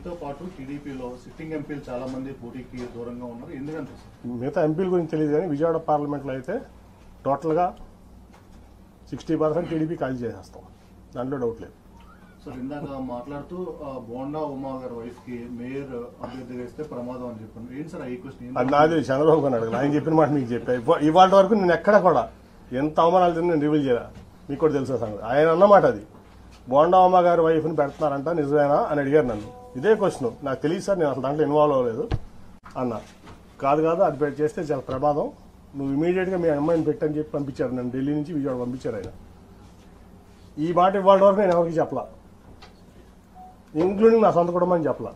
మీతో పాటు టీడీపీలో సిట్టింగ్ ఎంపీలు చాలా మంది పోటీకి దూరంగా ఉన్నారు, ఎందుకంటే మిగతా ఎంపీల గురించి తెలియదు కానీ విజయవాడ పార్లమెంట్లో అయితే టోటల్గా 60% టీడీపీ ఖాళీ చేసేస్తాం, దాంట్లో డౌట్ లేదు. సార్ ఇందాక మాట్లాడుతూ బోండా ఉమా గారి వైఫ్ కి మేయర్ అభ్యర్థిగా ఇస్తే ప్రమాదం అని చెప్పాను. ఏంటి సార్ ఈ క్వశ్చన్? అది నాది చంద్రబాబు గారు అడగదు, ఆయన చెప్పిన మాట మీకు చెప్పా. ఇవాళ వరకు నేను ఎక్కడ కూడా ఎంత అవమానాలు తిని నేను రివీల్ చేయాలి, మీకు కూడా తెలుసా సంగతి. ఆయన అన్నమాట అది, బోండా ఉమా గారి వైఫ్ని పెడుతున్నారంట నిజమేనా అని అడిగారు నన్ను. ఇదే క్వశ్చన్ నాకు తెలియదు సార్, నేను అసలు దాంట్లో ఇన్వాల్వ్ అవ్వలేదు అన్నా. కాదు అది చేస్తే చాలా ప్రమాదం, నువ్వు ఇమీడియట్గా మీ అమ్మాయిని పెట్టని చెప్పి పంపించారు. నన్ను ఢిల్లీ నుంచి విజయవాడ పంపించారు ఆయన. ఈ మాట ఇవాళ వరకు నేను ఎవరికి చెప్పలా, ఇంక్లూడింగ్ నా సొంత కుటుంబాన్ని చెప్పలా.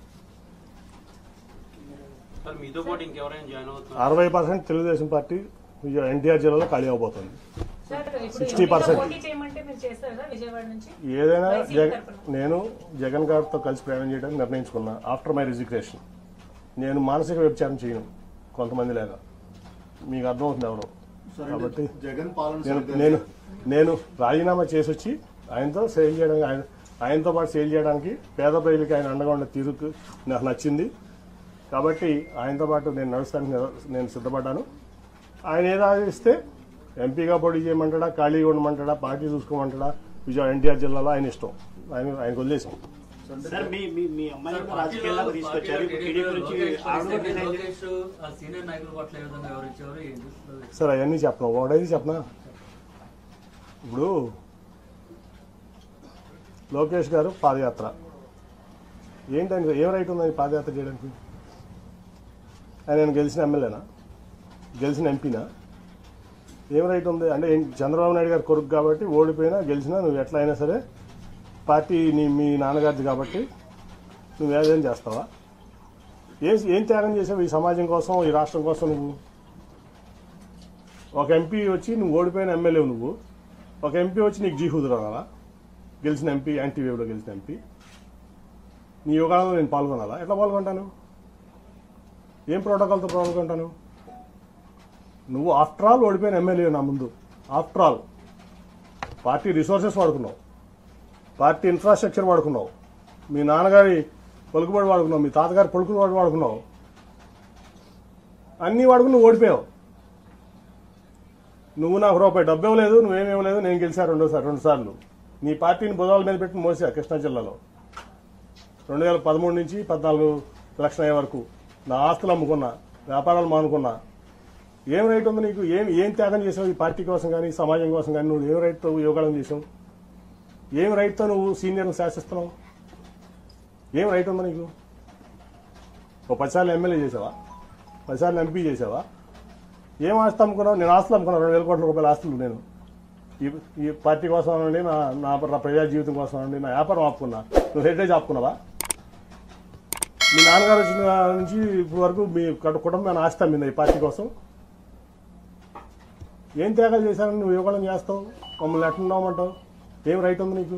60% తెలుగుదేశం పార్టీ ఎన్టీఆర్ జిల్లాలో ఖాళీ అవబోతుంది. 60% ఏదైనా నేను జగన్ గారితో కలిసి ప్రయాణం చేయడానికి నిర్ణయించుకున్నా. ఆఫ్టర్ మై రిజిగ్నేషన్ నేను మానసిక వ్యభిచారం చేయను కొంతమంది లేదా, మీకు అర్థమవుతుంది ఎవరు. కాబట్టి నేను రాజీనామా చేసి వచ్చి ఆయనతో సేల్ చేయడానికి, ఆయనతో పాటు సేల్ చేయడానికి పేద ప్రజలకి ఆయన అండగా ఉన్న తీరుకు నాకు నచ్చింది. కాబట్టి ఆయనతో పాటు నేను నడుస్తానికి నేను సిద్ధపడ్డాను. ఆయన ఏదో ఆదేశిస్తే ఎంపీగా పోటీ చేయమంటాడా, ఖాళీగా ఉండమంటాడా, పార్టీ చూసుకోమంటాడా, విజయవాడ ఎన్టీఆర్ జిల్లాలో ఆయన ఇష్టం, ఆయనకు వదిలేసాం. సార్ అవన్నీ చెప్పను, ఒకటైతే చెప్పనా. ఇప్పుడు లోకేష్ గారు పాదయాత్ర ఏంటంటే ఏం రైట్ ఉందని పాదయాత్ర చేయడానికి? ఆయన గెలిచిన ఎమ్మెల్యేనా, గెలిచిన ఎంపీనా? ఏం రైట్ ఉంది అంటే? చంద్రబాబు నాయుడు గారు కొడుకు కాబట్టి ఓడిపోయినా గెలిచినా నువ్వు ఎట్లా అయినా సరే పార్టీ మీ నాన్నగారిది కాబట్టి నువ్వు ఏదైనా చేస్తావా? ఏం త్యాగం చేసావు ఈ సమాజం కోసం, ఈ రాష్ట్రం కోసం? నువ్వు ఒక ఎంపీ వచ్చి నువ్వు ఓడిపోయిన ఎమ్మెల్యే, నువ్వు ఒక ఎంపీ వచ్చి నీకు జీహుదురాలా? గెలిచిన ఎంపీ, యాంటీ వేవ్లో గెలిచిన ఎంపీ, నీ యోగాలో నేను పాల్గొనాలా? ఎట్లా పాల్గొంటాను? ఏం ప్రోటోకాల్తో పాల్గొంటాను? నువ్వు ఆఫ్టర్ ఆల్ ఓడిపోయిన ఎమ్మెల్యే నా ముందు. ఆఫ్టర్ ఆల్ పార్టీ రిసోర్సెస్ వాడుకున్నావు, పార్టీ ఇన్ఫ్రాస్ట్రక్చర్ వాడుకున్నావు, మీ నాన్నగారి పలుకుబడి వాడుకున్నావు, మీ తాతగారి పలుకుబడి వాడుకున్నావు, అన్నీ వాడుకుని నువ్వు ఓడిపోయావు. నువ్వు నాకు రూపాయి డబ్బు ఇవ్వలేదు, నువ్వేమి ఇవ్వలేదు, నేను గెలిచా 2 సార్లు. నీ పార్టీని భుజాల మీద పెట్టి మోసా కృష్ణా జిల్లాలో 2013 నుంచి 14 ఎలక్షన్ అయ్యే వరకు నా ఆస్తులు అమ్ముకున్నా, వ్యాపారాలు మానుకున్నా. ఏం రైట్ ఉంది నీకు? ఏం త్యాగం చేసావు ఈ పార్టీ కోసం కానీ, సమాజం కోసం కానీ? నువ్వు ఏం రైట్తో యోగాళం చేసావు? ఏం రైట్తో నువ్వు సీనియర్ని శాసిస్తున్నావు? ఏం రైట్ ఉందా నీకు? ఓ 10 సార్లు ఎమ్మెల్యే చేసావా? 10 సార్లు ఎంపీ చేసావా? ఏం ఆస్తి అమ్ముకున్నావు? నేను ఆస్తులు అమ్ముకున్నాను, 2,000 కోట్ల రూపాయల ఆస్తులు. నేను ఈ పార్టీ కోసం అనండి, నా ప్రజా జీవితం కోసం అనండి, నా వ్యాపారం ఆపుకున్నా. నువ్వు హెరిటేజ్ ఆపుకున్నావా? మీ నాన్నగారు వచ్చిన నుంచి ఇప్పుడు వరకు మీ కుటుంబాన్ని ఆస్తి అమ్మిందా ఈ పార్టీ కోసం? ఏం త్యాగాలు చేశారని నువ్వు యోగం చేస్తావు? మమ్మల్ని ఎట్లున్నామంటావు? ఏం రైట్ ఉంది నీకు?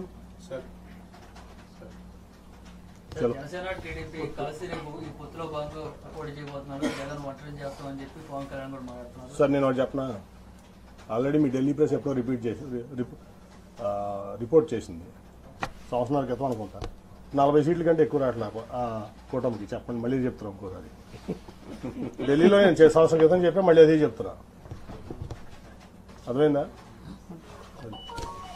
సార్ నేను ఒకటి చెప్పనా, ఆల్రెడీ మీ ఢిల్లీ ప్రెస్ ఎప్పుడో రిపోర్ట్ చేసింది, సంవత్సరాల క్రితం అనుకుంటా. 40 సీట్ల కంటే ఎక్కువ రావట్లే కూటమికి. చెప్పండి, మళ్ళీ చెప్తున్నా ఇంకోసారి. ఢిల్లీలో నేను సంవత్సరం క్రితం చెప్పా, మళ్ళీ అదే చెప్తున్నా. అర్థమైందా?